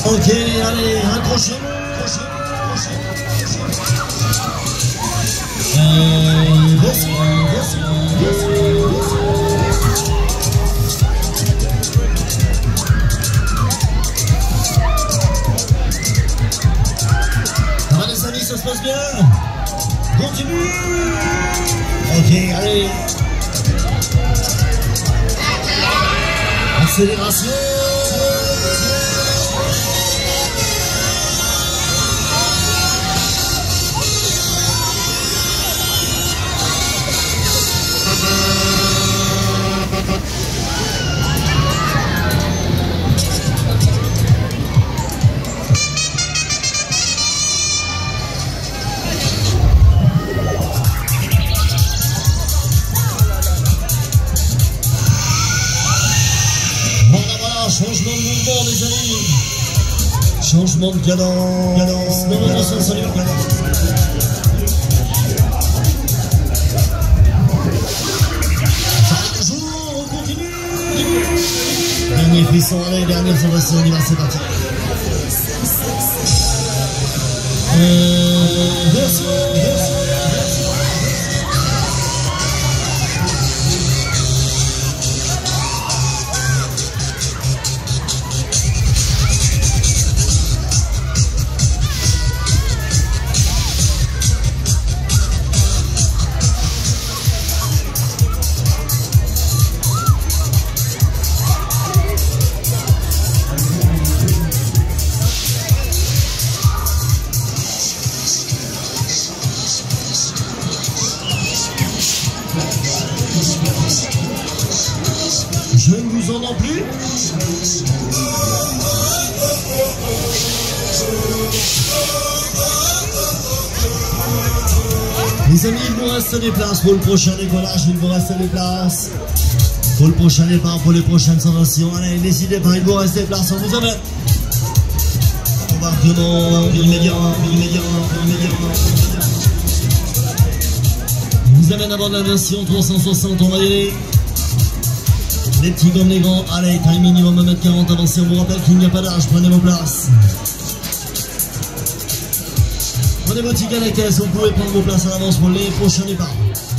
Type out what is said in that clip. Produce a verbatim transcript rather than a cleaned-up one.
Ok, allez, accrochez-vous, accrochez-vous, accrochez-vous. Euh, voici, voici, voici, voici. Ça va les amis, ça se passe bien? Continue. Ok, allez. Accélération. Changement de mouvement, les amis. Changement de cadence. Cadence. Non, non, non, ça, ça lui va. Ça va toujours, on continue. Dernier frisson, allez, dernière sensation, on y va, c'est parti. Euh, version, version. Je ne vous entends plus. Les amis, il vous reste des places pour le prochain décollage, il vous reste des places pour le prochain départ, pour les prochaines sensations. Allez, n'hésitez pas, il vous reste des places, on vous amène. Embarquement immédiatement, immédiatement, immédiatement. On vous amène avant de la version trois cent soixante, on va y aller. Les petits comme les grands, allez, taille minimum un mètre quarante, avancez, on vous rappelle qu'il n'y a pas d'âge, prenez vos places. Prenez vos tickets à la caisse, vous pouvez prendre vos places à l'avance pour les prochains départs.